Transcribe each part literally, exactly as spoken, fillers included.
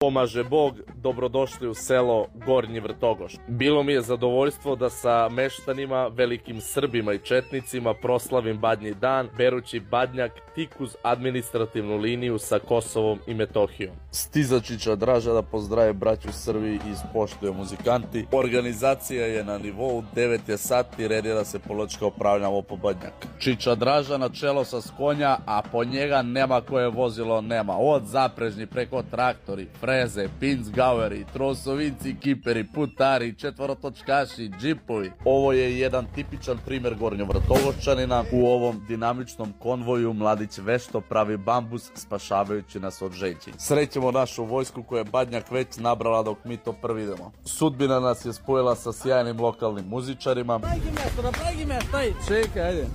Pomaže Bog, dobrodošli u selo Gornji Vrtogoš. Bilo mi je zadovoljstvo da sa meštanima, velikim Srbima i četnicima proslavim Badnji dan, berući badnjak tik uz administrativnu liniju sa Kosovom i Metohijom. Stizačića Draža da pozdrave braću Srbi i ispoštuje muzikanti. Organizacija je na nivou, devet je sati, redira se politička upravljamo po Badnjak. Čiča Draža na čelo sa skonja, a po njega nema koje vozilo nema. Od zaprežnji preko traktori, freze, pincgaueri, trosovinci, kiperi, putari, četvorotočkaši, džipovi. Ovo je jedan tipičan primer gornjovrtogoščanina. U ovom dinamičnom konvoju mladić vešto pravi bambus spašavajući nas od žeđi. Srećemo našu vojsku koja je Badnjak već nabrala dok mi to prvi idemo. Sudbina nas je spojila sa sjajnim lokalnim muzičarima. Napravi mesto, napravi mesto, aj, čekaj, ajde.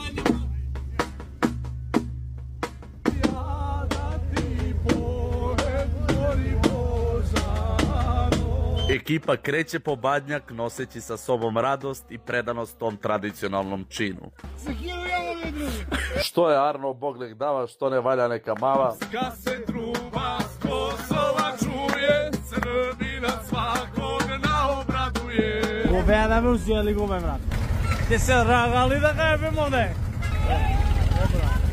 Ekipa kreće po Badnjak noseći sa sobom radost i predanost tom tradicionalnom činu. Što je Arno, Bog nek dava, što ne valja neka mava. Kad se truba s Kosova čuje, Srbina svakog naobraduje. Gube, da me uzeli gube, brat. Ti se ragali da gajbimo, ne?